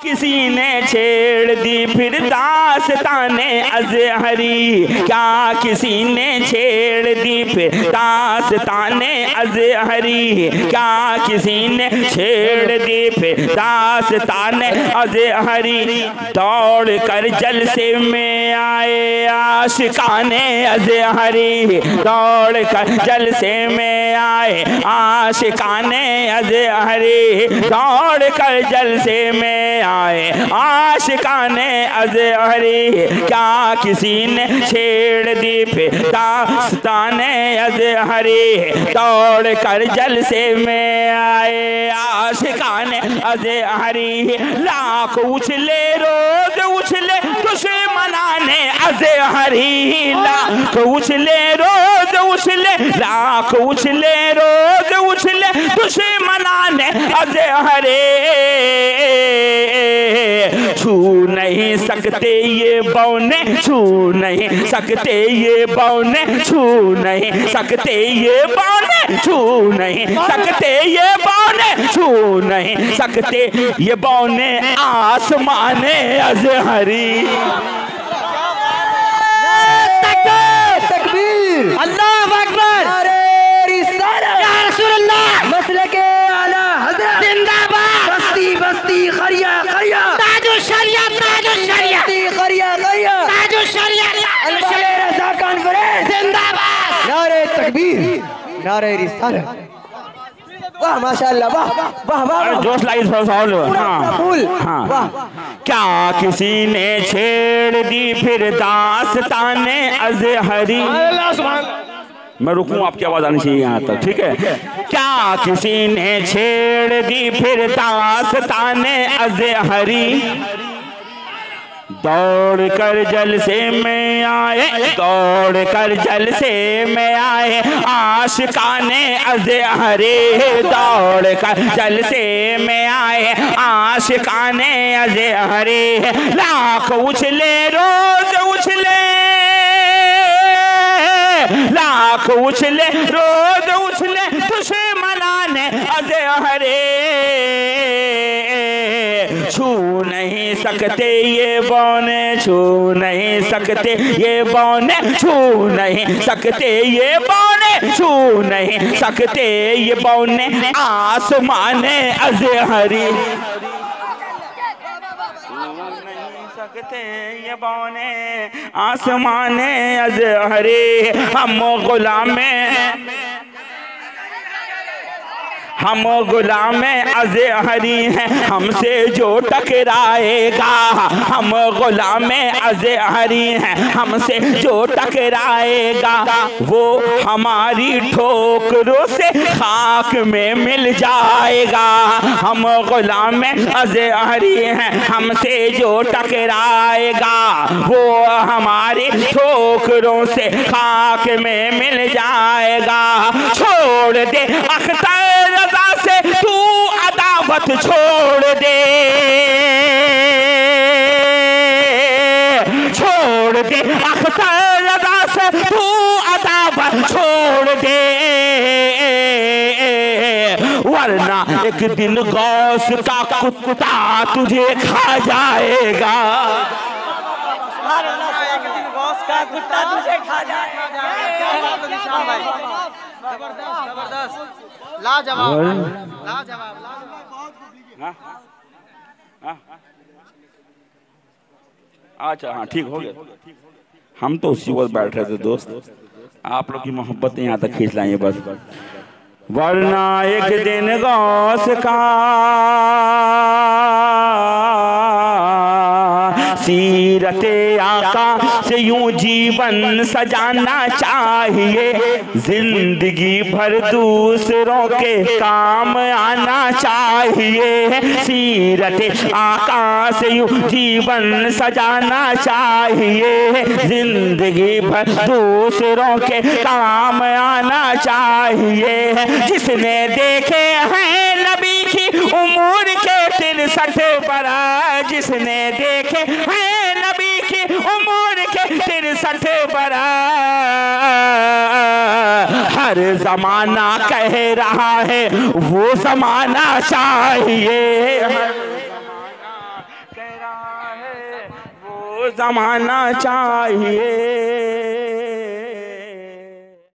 किसी ने छेड़ दी फिर दास्ताने अज़हरी, क्या किसी ने छेड़ दी फिर दास्ताने अज़हरी, क्या किसी ने छेड़ दी फिर दास्ताने अज़हरी। दौड़ कर जलसे में आए आशिकाने अज़हरी, दौड़ कर जलसे में आए आशिकाने अज़हरी, दौड़ कर जलसे में आए आशिकाने अज़हरी, क्या किसी ने छेड़ दी फिर दास्ताने अज़हरी। दौड़ कर जलसे में आए आशिकाने अज़हरी, लाख उछले रोज उछले दुश्मनाने अज़हरी, लाख उछले रोज उछले, लाख उछले रोज उछले दुश्मनाने अज़हरी। छू नहीं सकते ये बौने, छू नहीं सकते ये बौने, छू नहीं सकते ये बौने, छू नहीं सकते ये बौने, छू नहीं सकते ये बौने आसमाने अज़हरी। तकबीर, अल्लाहु अकबर, नारे रिसालत, या रसूलुल्लाह, मसलके आला हज़रत जिंदाबाद, बस्ती बस्ती खरिया खरिया, ताजु शरिया ताजु शरिया, बस्ती खरिया खरिया, ताजु शरिया ताजु शरिया, रज़ा कॉन्फ्रेंस जिंदाबाद, नारे तकबीर, नारे रिसालत। वाह माशाअल्लाह, वाह वाह वाह, जोश लाई थोड़ा सा और। हाँ हाँ, क्या किसी ने छेड़ दी फिर दास्ताने अज़हरी। मैं रुकूं, आपकी आवाज आनी चाहिए यहाँ तक, ठीक है। क्या किसी ने छेड़ दी फिर दास्ताने अज़हरी, दौड़ कर जलसे में आए, दौड़ कर जलसे में आए आशिकाने अज़हरी, दौड़ कर जलसे में आए आशिकाने अज़हरी, लाख उछले रोज उछले, लाख उछले रोज उछले दुश्मनाने अज़हरी। छू नहीं सकते ये बौने, छू नहीं सकते ये बौने, छू नहीं सकते ये बौने, छू नहीं सकते ये बौने आसमाने अज़हरी। सकते ये बौने आसमाने अज़हरी, हम गुलामे, हम गुलाम अज़हरी हैं, हमसे जो टकराएगा, हम गुलाम अज़हरी हैं, हमसे जो टकराएगा वो हमारी ठोकरों से खाक में मिल जाएगा। हम गुलाम अज़हरी हैं, हमसे जो टकराएगा वो हमारी ठोकरों से खाक में मिल जाएगा। छोड़ दे अख्तर से तू अदावत छोड़ दे, छोड़ दे अख्तर रज़ा से तू अदावत छोड़ दे, वरना एक दिन गौस का कुत्ता तुझे खा जाएगा। एक दिन गौस का कुत्ता तुझे खा जाएगा। जबरदस्त जबरदस्त, लाजवाब लाजवाब। अच्छा हाँ ठीक हो गया। हम तो उसी वक्त बैठ रहे थे दोस्त, आप लोग की मोहब्बत यहाँ तक खींच लाएंगे बस। वरना एक दिन गौस का सीरते आका से यूं जीवन सजाना चाहिए, जिंदगी भर दूसरों के काम आना चाहिए। सीरते आका से यूं जीवन सजाना चाहिए, जिंदगी भर दूसरों के काम आना चाहिए। जिसने देखे हैं नबी की उम्र के 63 बरस, जिसने देखे हैं नबी की उम्र के 63 बरस, हर जमाना कह रहा है वो जमाना चाहिए, वो जमाना चाहिए।